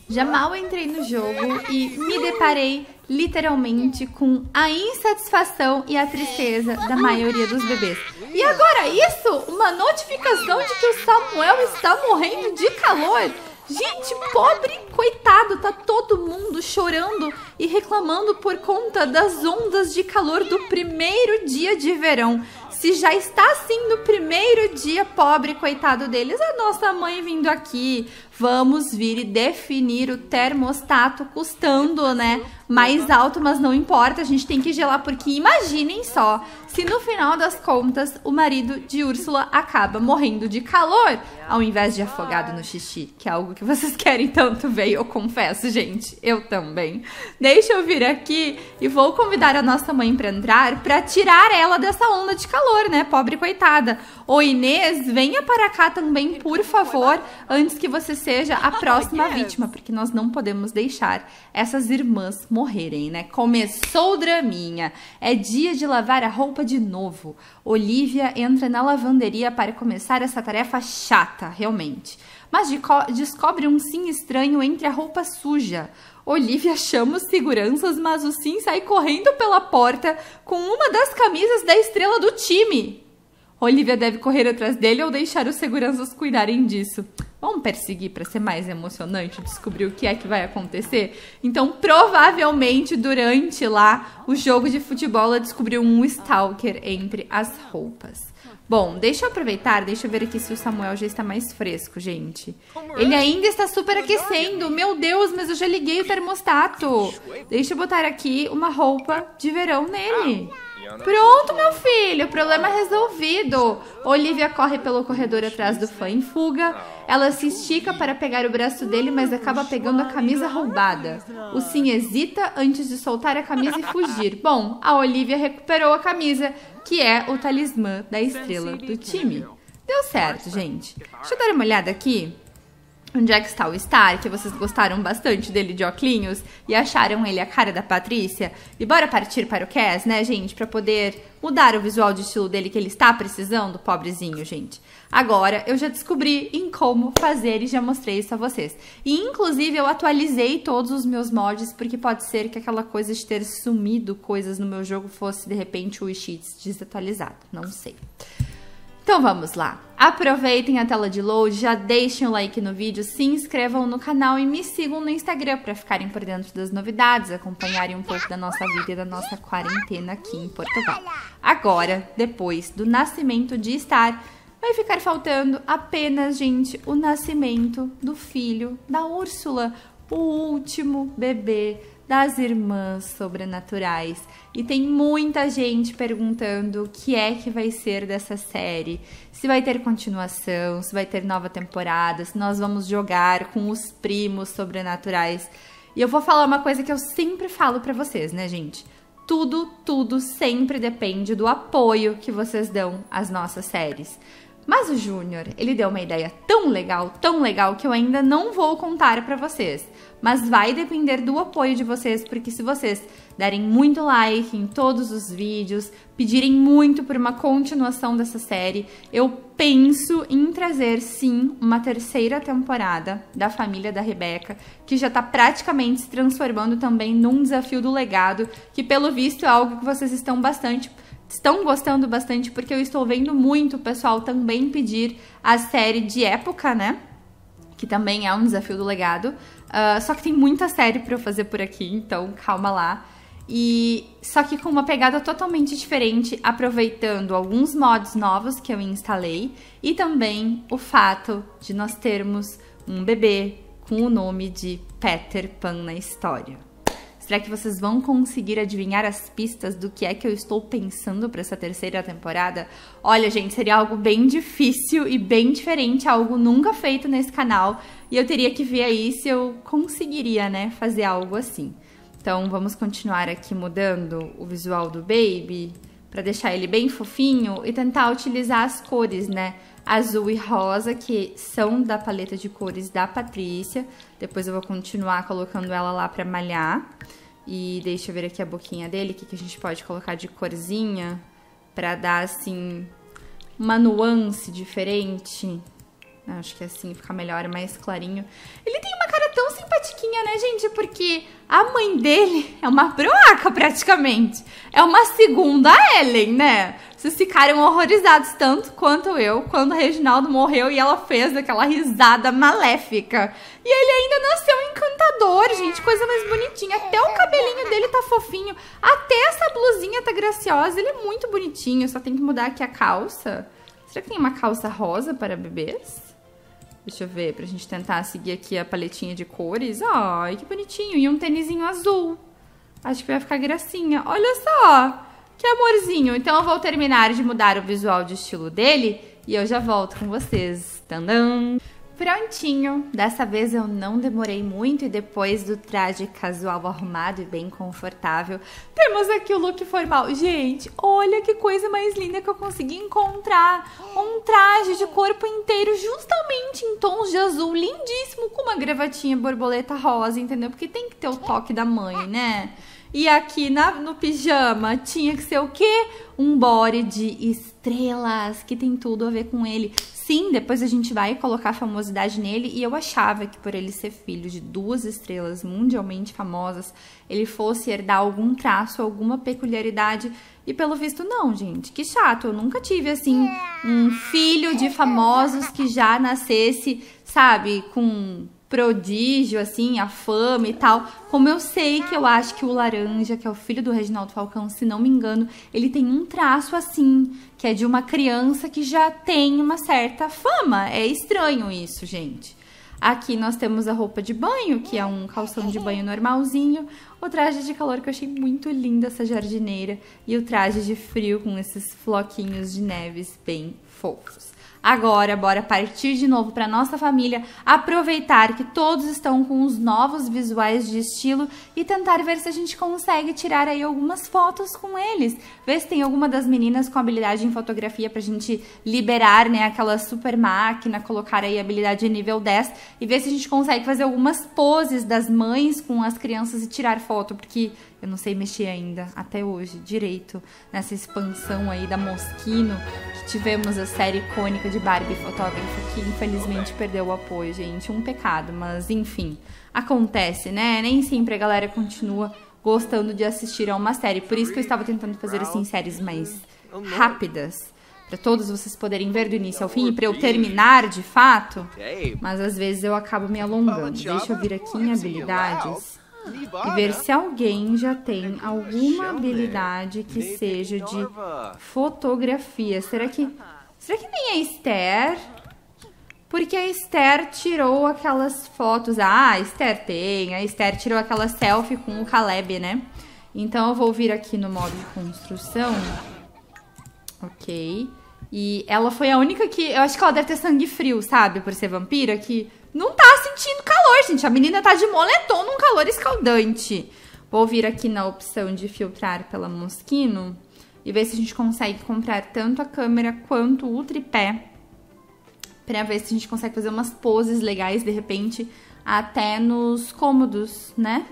Já mal entrei no jogo e me deparei literalmente com a insatisfação e a tristeza da maioria dos bebês. E agora isso? Uma notificação de que o Samuel está morrendo de calor? Gente, pobre coitado, tá todo mundo chorando e reclamando por conta das ondas de calor do primeiro dia de verão. Se já está assim no primeiro dia, pobre coitado deles, a nossa mãe vindo aqui, vamos vir e definir o termostato custando, né, mais alto, mas não importa, a gente tem que gelar, porque imaginem só, se no final das contas o marido de Úrsula acaba morrendo de calor, ao invés de afogado no xixi, que é algo que vocês querem tanto ver, eu confesso, gente, eu também. Deixa eu vir aqui e vou convidar a nossa mãe para entrar, para tirar ela dessa onda de calor, né, pobre coitada. Ô Inês, venha para cá também, por favor, antes que você seja a próxima vítima, porque nós não podemos deixar essas irmãs morrerem, né? Começou o draminha, é dia de lavar a roupa de novo. Olivia entra na lavanderia para começar essa tarefa chata, realmente. Mas descobre um sim estranho entre a roupa suja. Olivia chama os seguranças, mas o sim sai correndo pela porta com uma das camisas da estrela do time. Olivia deve correr atrás dele ou deixar os seguranças cuidarem disso. Vamos perseguir para ser mais emocionante, descobrir o que é que vai acontecer? Então, provavelmente, durante lá o jogo de futebol, ela descobriu um stalker entre as roupas. Bom, deixa eu aproveitar, deixa eu ver aqui se o Samuel já está mais fresco, gente. Ele ainda está super aquecendo. Meu Deus, mas eu já liguei o termostato. Deixa eu botar aqui uma roupa de verão nele. Pronto, meu filho, problema resolvido. Olivia corre pelo corredor atrás do fã em fuga. Ela se estica para pegar o braço dele, mas acaba pegando a camisa roubada. O Sim hesita antes de soltar a camisa e fugir. Bom, a Olivia recuperou a camisa, que é o talismã da estrela do time. Deu certo, gente. Deixa eu dar uma olhada aqui. Onde é que está o Star, que vocês gostaram bastante dele de óculos e acharam ele a cara da Patrícia. E bora partir para o Cass, né, gente? Para poder mudar o visual de estilo dele que ele está precisando, pobrezinho, gente. Agora, eu já descobri em como fazer e já mostrei isso a vocês. E, inclusive, eu atualizei todos os meus mods, porque pode ser que aquela coisa de ter sumido coisas no meu jogo fosse, de repente, o Cheats desatualizado. Não sei. Então vamos lá, aproveitem a tela de load, já deixem o like no vídeo, se inscrevam no canal e me sigam no Instagram para ficarem por dentro das novidades, acompanharem um pouco da nossa vida e da nossa quarentena aqui em Portugal. Agora, depois do nascimento de Star, vai ficar faltando apenas, gente, o nascimento do filho da Úrsula, o último bebê das irmãs sobrenaturais. E tem muita gente perguntando o que é que vai ser dessa série, se vai ter continuação, se vai ter nova temporada, se nós vamos jogar com os primos sobrenaturais. E eu vou falar uma coisa que eu sempre falo pra vocês, né, gente? Tudo sempre depende do apoio que vocês dão às nossas séries. Mas o Júnior, ele deu uma ideia tão legal, que eu ainda não vou contar pra vocês. Mas vai depender do apoio de vocês, porque se vocês derem muito like em todos os vídeos, pedirem muito por uma continuação dessa série, eu penso em trazer, sim, uma terceira temporada da família da Rebeca, que já tá praticamente se transformando também num desafio do legado, que pelo visto é algo que vocês estão gostando bastante, porque eu estou vendo muito o pessoal também pedir a série de época, né? Que também é um desafio do legado. Só que tem muita série pra eu fazer por aqui, então calma lá. Só que com uma pegada totalmente diferente, aproveitando alguns mods novos que eu instalei e também o fato de nós termos um bebê com o nome de Peter Pan na história. Será que vocês vão conseguir adivinhar as pistas do que é que eu estou pensando para essa terceira temporada? Olha, gente, seria algo bem difícil e bem diferente, algo nunca feito nesse canal. E eu teria que ver aí se eu conseguiria, né, fazer algo assim. Então, vamos continuar aqui mudando o visual do Baby para deixar ele bem fofinho e tentar utilizar as cores, né? Azul e rosa, que são da paleta de cores da Patrícia. Depois eu vou continuar colocando ela lá pra malhar. E deixa eu ver aqui a boquinha dele, o que a gente pode colocar de corzinha pra dar, assim, uma nuance diferente. Acho que assim fica melhor, mais clarinho. Ele tem uma cara tão simpaticinha problematiquinha, né, gente? Porque a mãe dele é uma broaca, praticamente. É uma segunda Ellen, né? Vocês ficaram horrorizados tanto quanto eu quando o Reginaldo morreu e ela fez aquela risada maléfica. E ele ainda nasceu encantador, gente. Coisa mais bonitinha. Até o cabelinho dele tá fofinho. Até essa blusinha tá graciosa. Ele é muito bonitinho. Só tem que mudar aqui a calça. Será que tem uma calça rosa para bebês? Deixa eu ver, pra gente tentar seguir aqui a paletinha de cores. Ai, que bonitinho. E um tênisinho azul. Acho que vai ficar gracinha. Olha só, que amorzinho. Então eu vou terminar de mudar o visual de estilo dele e eu já volto com vocês. Tandam! Prontinho. Dessa vez eu não demorei muito e depois do traje casual arrumado e bem confortável, temos aqui o look formal. Gente, olha que coisa mais linda que eu consegui encontrar. Um traje de corpo inteiro justamente em tons de azul, lindíssimo, com uma gravatinha borboleta rosa, entendeu? Porque tem que ter o toque da mãe, né? E aqui no pijama tinha que ser o quê? Um body de estrelas, que tem tudo a ver com ele. Sim, depois a gente vai colocar famosidade nele e eu achava que por ele ser filho de 2 estrelas mundialmente famosas, ele fosse herdar algum traço, alguma peculiaridade e pelo visto não, gente. Que chato, eu nunca tive assim um filho de famosos que já nascesse, sabe, com prodígio, assim, a fama e tal. Como eu sei que eu acho que o Laranja, que é o filho do Reginaldo Falcão, se não me engano, ele tem um traço assim, que é de uma criança que já tem uma certa fama. É estranho isso, gente. Aqui nós temos a roupa de banho, que é um calção de banho normalzinho. O traje de calor, que eu achei muito linda essa jardineira. E o traje de frio com esses floquinhos de neves bem fofos. Agora, bora partir de novo para nossa família, aproveitar que todos estão com os novos visuais de estilo e tentar ver se a gente consegue tirar aí algumas fotos com eles. Ver se tem alguma das meninas com habilidade em fotografia pra gente liberar, né, aquela super máquina, colocar aí habilidade nível 10 e ver se a gente consegue fazer algumas poses das mães com as crianças e tirar foto, porque eu não sei mexer ainda, até hoje, direito, nessa expansão aí da Moschino, que tivemos a série icônica de Barbie Fotógrafa, que infelizmente perdeu o apoio, gente. Um pecado, mas enfim, acontece, né? Nem sempre a galera continua gostando de assistir a uma série. Por isso que eu estava tentando fazer, assim, séries mais rápidas, para todos vocês poderem ver do início ao fim e para eu terminar de fato, mas às vezes eu acabo me alongando. Deixa eu vir aqui em habilidades e ver se alguém já tem alguma habilidade que seja de fotografia. Será que nem a Esther? Porque a Esther tirou aquelas fotos. Ah, a Esther tem. A Esther tirou aquela selfie com o Caleb, né? Então eu vou vir aqui no modo de construção. Ok. E ela foi a única que... Eu acho que ela deve ter sangue frio, sabe? Por ser vampira, que não tá sentindo calor, gente. A menina tá de moletom num calor escaldante. Vou vir aqui na opção de filtrar pela Moschino e ver se a gente consegue comprar tanto a câmera quanto o tripé. Pra ver se a gente consegue fazer umas poses legais, de repente, até nos cômodos, né?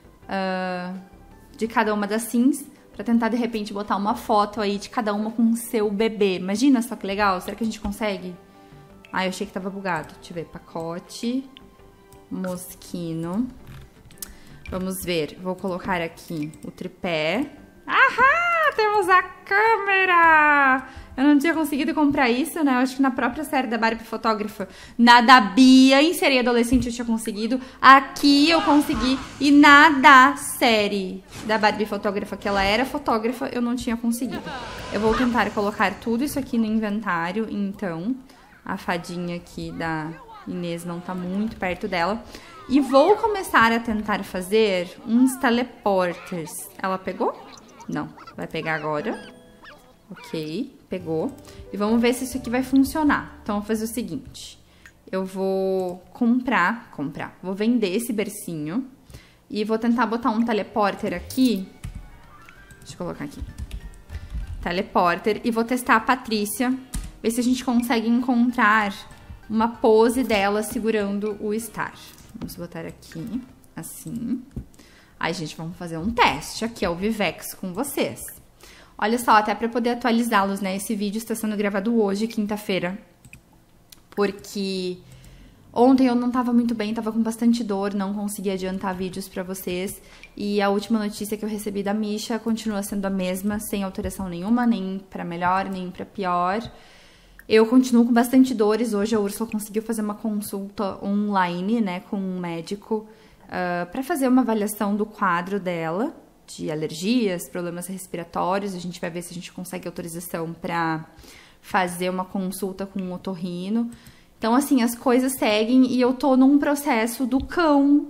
De cada uma das sims. Pra tentar, de repente, botar uma foto aí de cada uma com o seu bebê. Imagina só que legal. Será que a gente consegue? Ah, eu achei que tava bugado. Deixa eu ver. Pacote. Moschino. Vamos ver. Vou colocar aqui o tripé. Ahá! Temos a câmera! Eu não tinha conseguido comprar isso, né? Eu acho que na própria série da Barbie Fotógrafa, na da Bia, em série adolescente, eu tinha conseguido. Aqui eu consegui. E na da série da Barbie Fotógrafa, que ela era fotógrafa, eu não tinha conseguido. Eu vou tentar colocar tudo isso aqui no inventário, então. A fadinha aqui da Inês não tá muito perto dela. E vou começar a tentar fazer uns teleporters. Ela pegou? Não. Vai pegar agora. Ok, pegou. E vamos ver se isso aqui vai funcionar. Então, eu vou fazer o seguinte. Eu vou comprar. Vou vender esse bercinho. E vou tentar botar um teleporter aqui. Deixa eu colocar aqui. Teleporter. E vou testar a Patrícia. Ver se a gente consegue encontrar uma pose dela segurando o Star. Vamos botar aqui, assim. Aí, gente, vamos fazer um teste aqui, ao Vivex, com vocês. Olha só, até pra poder atualizá-los, né? Esse vídeo está sendo gravado hoje, quinta-feira. Porque Ontem eu não tava muito bem, tava com bastante dor, não consegui adiantar vídeos pra vocês. E a última notícia que eu recebi da Misha continua sendo a mesma, sem alteração nenhuma, nem pra melhor, nem pra pior. Eu continuo com bastante dores. Hoje a Úrsula conseguiu fazer uma consulta online, né, com um médico, pra fazer uma avaliação do quadro dela, de alergias, problemas respiratórios. A gente vai ver se a gente consegue autorização pra fazer uma consulta com um otorrino. Então, assim, as coisas seguem e eu tô num processo do cão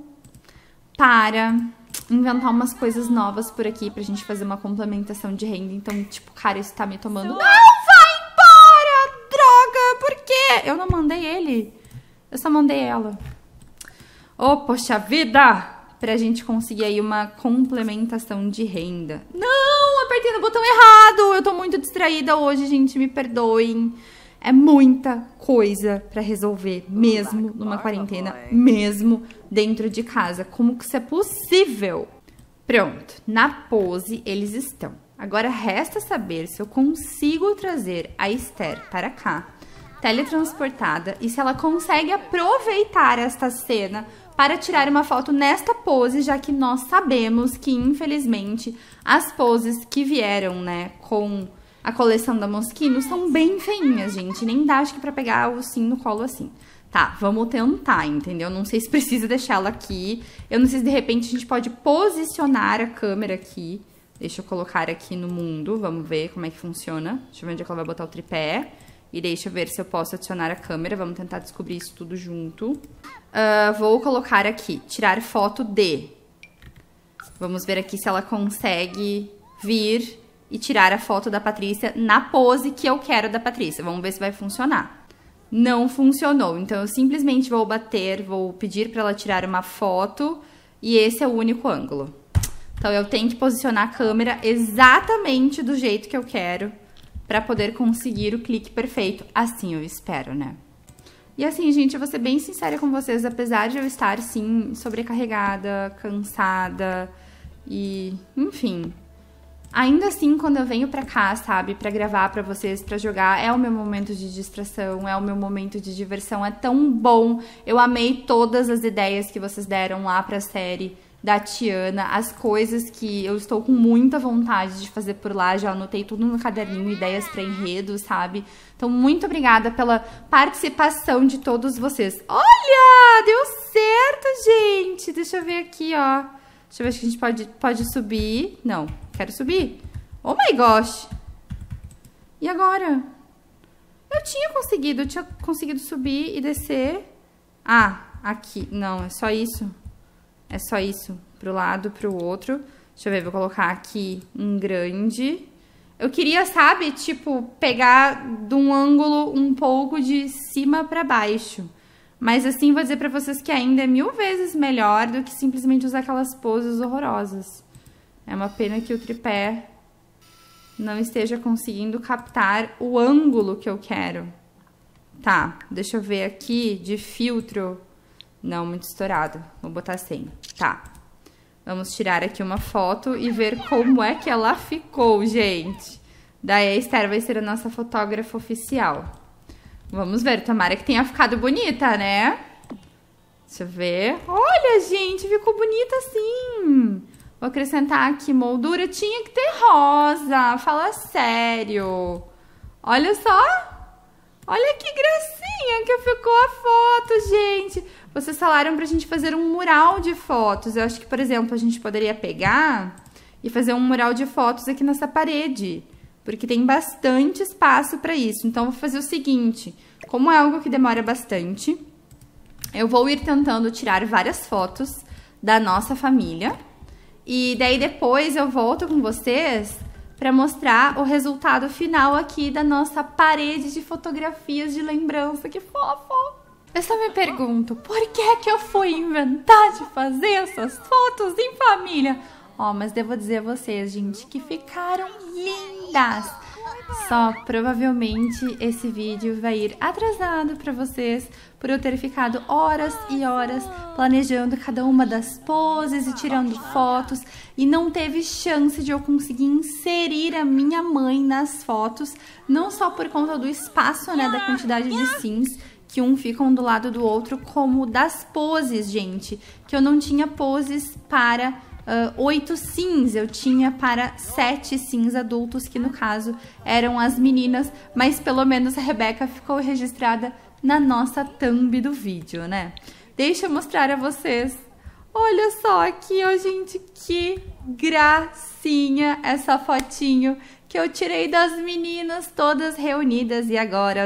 para inventar umas coisas novas por aqui pra gente fazer uma complementação de renda. Então, tipo, cara, isso tá me tomando... Não, vai embora! Droga! Por quê? Eu não mandei ele. Eu só mandei ela. Oh, poxa vida! Pra gente conseguir aí uma complementação de renda. Não! Apertei no botão errado! Eu tô muito distraída hoje, gente. Me perdoem. É muita coisa pra resolver, mesmo numa quarentena, mesmo dentro de casa. Como que isso é possível? Pronto, na pose eles estão. Agora resta saber se eu consigo trazer a Esther para cá, teletransportada, e se ela consegue aproveitar esta cena para tirar uma foto nesta pose, já que nós sabemos que, infelizmente, as poses que vieram, né, com a coleção da Moschino são bem feinhas, gente. Nem dá, acho que pra pegar o ursinho no colo assim. Tá, vamos tentar, entendeu? Não sei se precisa deixar ela aqui. Eu não sei se de repente a gente pode posicionar a câmera aqui. Deixa eu colocar aqui no mundo. Vamos ver como é que funciona. Deixa eu ver onde é que ela vai botar o tripé. E deixa eu ver se eu posso adicionar a câmera. Vamos tentar descobrir isso tudo junto. Vou colocar aqui, tirar foto de. Vamos ver aqui se ela consegue vir e tirar a foto da Patrícia na pose que eu quero da Patrícia. Vamos ver se vai funcionar. Não funcionou, então eu simplesmente vou pedir para ela tirar uma foto e esse é o único ângulo. Então eu tenho que posicionar a câmera exatamente do jeito que eu quero para poder conseguir o clique perfeito. Assim eu espero, né? E assim, gente, eu vou ser bem sincera com vocês, apesar de eu estar, sim, sobrecarregada, cansada e, enfim... Ainda assim, quando eu venho pra cá, sabe, pra gravar pra vocês, pra jogar, é o meu momento de distração, é o meu momento de diversão, é tão bom. Eu amei todas as ideias que vocês deram lá pra série da Tiana, as coisas que eu estou com muita vontade de fazer por lá, já anotei tudo no caderninho, ideias pra enredo, sabe? Então, muito obrigada pela participação de todos vocês. Olha, deu certo, gente! Deixa eu ver aqui, ó. Deixa eu ver se a gente pode subir. Não, quero subir. Oh my gosh! E agora? Eu tinha conseguido subir e descer. Ah, aqui. Não, é só isso. É só isso. Pro lado, pro outro. Deixa eu ver, vou colocar aqui um grande. Eu queria, sabe, tipo, pegar de um ângulo um pouco de cima pra baixo. Mas assim, vou dizer pra vocês que ainda é 1000 vezes melhor do que simplesmente usar aquelas poses horrorosas. É uma pena que o tripé não esteja conseguindo captar o ângulo que eu quero. Tá, deixa eu ver aqui de filtro. Não, muito estourado. Vou botar sem. Tá. Vamos tirar aqui uma foto e ver como é que ela ficou, gente. Daí a Esther vai ser a nossa fotógrafa oficial. Vamos ver, tomara que tenha ficado bonita, né? Deixa eu ver. Olha, gente, ficou bonita assim. Vou acrescentar aqui moldura. Tinha que ter rosa. Fala sério. Olha só. Olha que gracinha que ficou a foto, gente. Vocês falaram pra gente fazer um mural de fotos. Eu acho que, por exemplo, a gente poderia pegar e fazer um mural de fotos aqui nessa parede. Porque tem bastante espaço para isso. Então, vou fazer o seguinte. Como é algo que demora bastante, eu vou ir tentando tirar várias fotos da nossa família. E daí, depois, eu volto com vocês para mostrar o resultado final aqui da nossa parede de fotografias de lembrança. Que fofo! Eu só me pergunto, por que eu fui inventar de fazer essas fotos em família? Ó, mas devo dizer a vocês, gente, que ficaram lindas. Só provavelmente esse vídeo vai ir atrasado para vocês por eu ter ficado horas e horas planejando cada uma das poses e tirando fotos e não teve chance de eu conseguir inserir a minha mãe nas fotos, não só por conta do espaço, né, da quantidade de sims que um fica um do lado do outro, como das poses, gente. Que eu não tinha poses para 8 sims, eu tinha para 7 sims adultos, que no caso eram as meninas, mas pelo menos a Rebeca ficou registrada na nossa thumb do vídeo, né? Deixa eu mostrar a vocês. Olha só aqui, ó, gente, que gracinha essa fotinho que eu tirei das meninas todas reunidas. E agora,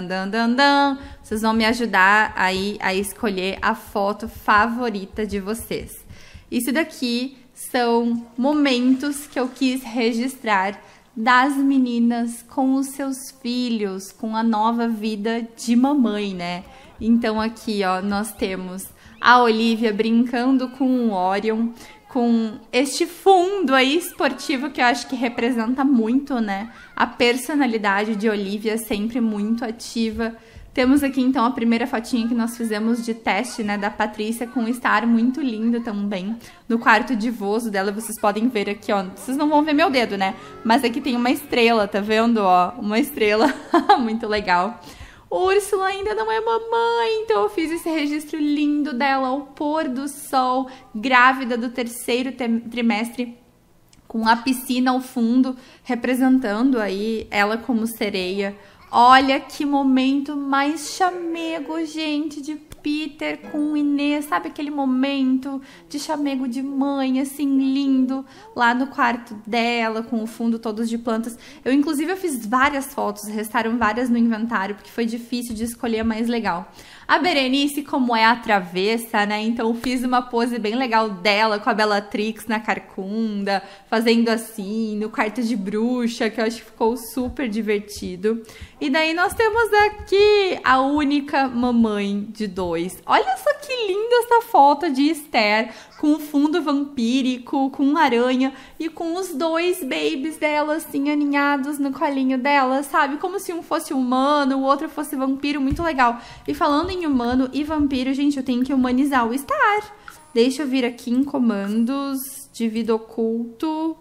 vocês vão me ajudar aí a escolher a foto favorita de vocês. Isso daqui são momentos que eu quis registrar das meninas com os seus filhos, com a nova vida de mamãe, né? Então aqui, ó, nós temos a Olivia brincando com o Orion, com este fundo aí esportivo que eu acho que representa muito, né? A personalidade de Olivia sempre muito ativa. Temos aqui, então, a primeira fotinha que nós fizemos de teste, né, da Patrícia, com um Star muito lindo também. No quarto de vozo dela, vocês podem ver aqui, ó. Vocês não vão ver meu dedo, né? Mas aqui tem uma estrela, tá vendo, ó? Uma estrela muito legal. Úrsula ainda não é mamãe, então eu fiz esse registro lindo dela ao pôr do sol, grávida do 3º trimestre, com a piscina ao fundo, representando aí ela como sereia. Olha que momento mais chamego, gente, de Peter com Inês, sabe aquele momento de chamego de mãe, assim, lindo, lá no quarto dela, com o fundo todos de plantas. Inclusive, eu fiz várias fotos, restaram várias no inventário, porque foi difícil de escolher a mais legal. A Berenice, como é a travessa, né, então fiz uma pose bem legal dela, com a Bellatrix na carcunda, fazendo assim, no quarto de bruxa, que eu acho que ficou super divertido. E daí nós temos aqui a única mamãe de 2. Olha só que linda essa foto de Esther, com o fundo vampírico, com aranha e com os 2 babies dela, assim, aninhados no colinho dela, sabe? Como se um fosse humano, o outro fosse vampiro, muito legal. E falando em humano e vampiro, gente, eu tenho que humanizar o Star. Deixa eu vir aqui em comandos de vida oculto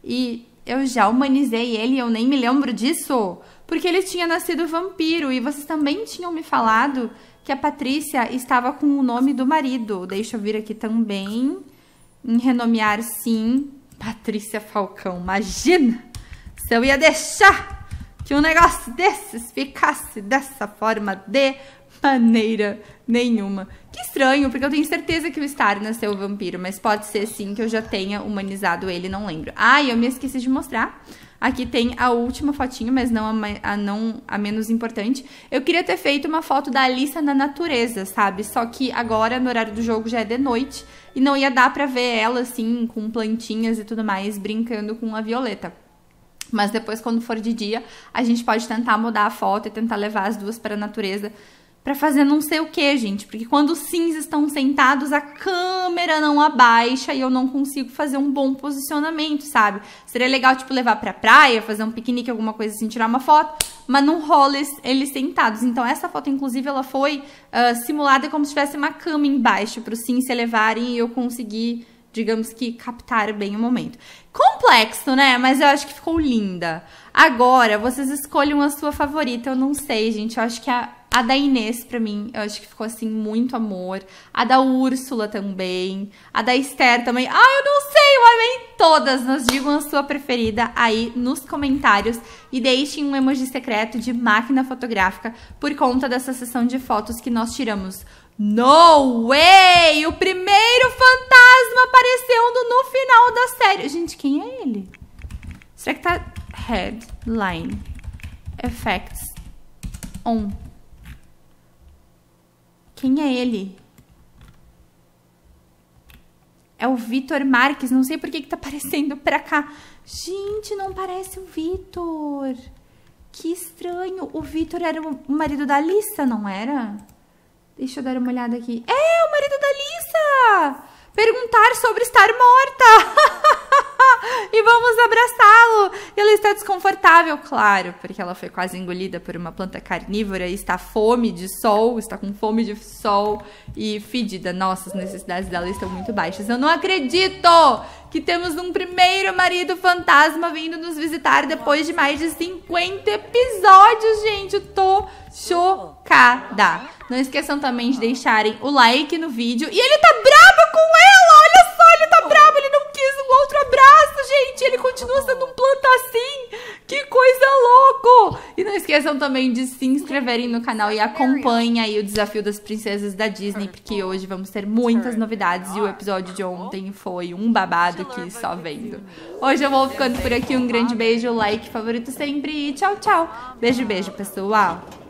e eu já humanizei ele, eu nem me lembro disso. Porque ele tinha nascido vampiro e vocês também tinham me falado que a Patrícia estava com o nome do marido. Deixa eu vir aqui também em renomear, sim, Patrícia Falcão. Imagina se eu ia deixar que um negócio desses ficasse dessa forma, de maneira nenhuma. Que estranho, porque eu tenho certeza que o Star nasceu vampiro, mas pode ser sim que eu já tenha humanizado ele, não lembro. Ah, e eu me esqueci de mostrar. Aqui tem a última fotinha, mas não a menos importante. Eu queria ter feito uma foto da Alissa na natureza, sabe? Só que agora, no horário do jogo, já é de noite. E não ia dar pra ver ela, assim, com plantinhas e tudo mais, brincando com a Violeta. Mas depois, quando for de dia, a gente pode tentar mudar a foto e tentar levar as duas para a natureza. Pra fazer não sei o que, gente. Porque quando os sims estão sentados, a câmera não abaixa e eu não consigo fazer um bom posicionamento, sabe? Seria legal, tipo, levar pra praia, fazer um piquenique, alguma coisa assim, tirar uma foto. Mas não rola eles sentados. Então, essa foto, inclusive, ela foi simulada como se tivesse uma cama embaixo pro sims se elevarem e eu consegui, digamos que, captar bem o momento. Complexo, né? Mas eu acho que ficou linda. Agora, vocês escolham a sua favorita. Eu não sei, gente. Eu acho que a da Inês, pra mim, eu acho que ficou, assim, muito amor. A da Úrsula também. A da Esther também. Ah, eu não sei, eu amei todas. Nos digam a sua preferida aí nos comentários. E deixem um emoji secreto de máquina fotográfica por conta dessa sessão de fotos que nós tiramos. No way! O primeiro fantasma aparecendo no final da série. Gente, quem é ele? Será que tá headline effects on? Quem é ele? É o Vitor Marques. Não sei por que tá aparecendo pra cá. Gente, não parece o Vitor. Que estranho. O Vitor era o marido da Alissa, não era? Deixa eu dar uma olhada aqui. É, o marido da Alissa! Perguntar sobre estar morta. e vamos abraçá-lo. Ele está desconfortável, claro, porque ela foi quase engolida por uma planta carnívora e está com fome de sol e fedida. Nossa, as necessidades dela estão muito baixas. Eu não acredito que temos um primeiro marido fantasma vindo nos visitar depois de mais de 50 episódios, gente. Eu tô chocada. Não esqueçam também de deixarem o like no vídeo. E ele tá bravo com ela! Olha só, ele tá bravo! Ele não quis um outro abraço, gente! Ele continua sendo um planta assim! Que coisa louco! E não esqueçam também de se inscreverem no canal e acompanhem aí o desafio das princesas da Disney, porque hoje vamos ter muitas novidades e o episódio de ontem foi um babado que só vendo. Hoje eu vou ficando por aqui. Um grande beijo, like favorito sempre e tchau, tchau! Beijo, beijo, pessoal!